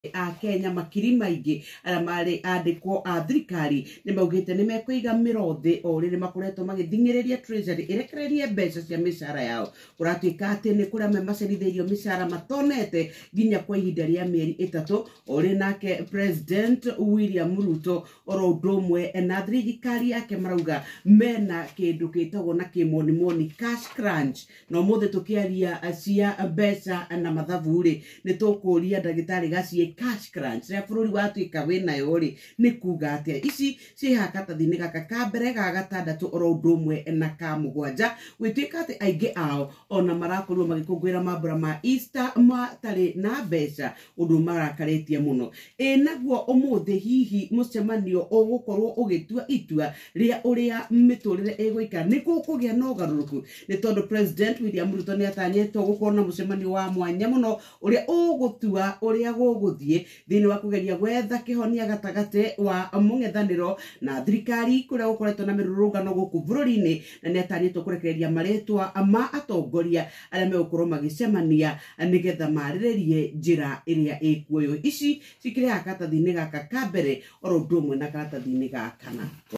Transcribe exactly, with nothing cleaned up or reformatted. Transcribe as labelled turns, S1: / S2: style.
S1: a Kenya makiri maingi ara mari andikwo a thirikari ni maugite ni mekwiga mirothi o riri makoretwo magithingiriria treasury irekererie mbeca cia mishara yao uratuika ati ni kuria memacerithirio mishara matonete ginya kwa ihinda ria mieri itatu ori nake President William Ruto oro ndomwe na thirikari yake marauga mena kindu kitagwo na kimoni moni cash crunch no muthe tukiaria cia mbeca na mathabu ri ni tukuria ndagitari gacie cash crunch ria bururi watuika wina yo ri ni kuga atia ici cihakatathini gaka ka mbere ga gatandatu oro ndomwe na ka mugwanja gwituika ati aingi ao ona marakorwo magikungwira mambura ma Easter matari na mbeca undu marakaritie muno e naguo umuthi hihi mucemanio ugukorwo ugitua itua ria uria miturire eguika ni kukugia no garuruku ni tondu President William Ruto ni atanyetwo gukorwo na mucemanio wa mwanya muno uria ugutua uria guguthie thini wa kugeria gwetha kihonia gatagate wa mungethaniro na thirikari kuria gukoretwo na mirurungano guku bururi-ini na ni atanyetwo kurekereria maretwa ma atongoria aria megukorwo magicemania nigetha mariririe njira iria ikuoyo ici cikire hakatathini gaka ka mbere oro ndomwe na karatathini ga kana.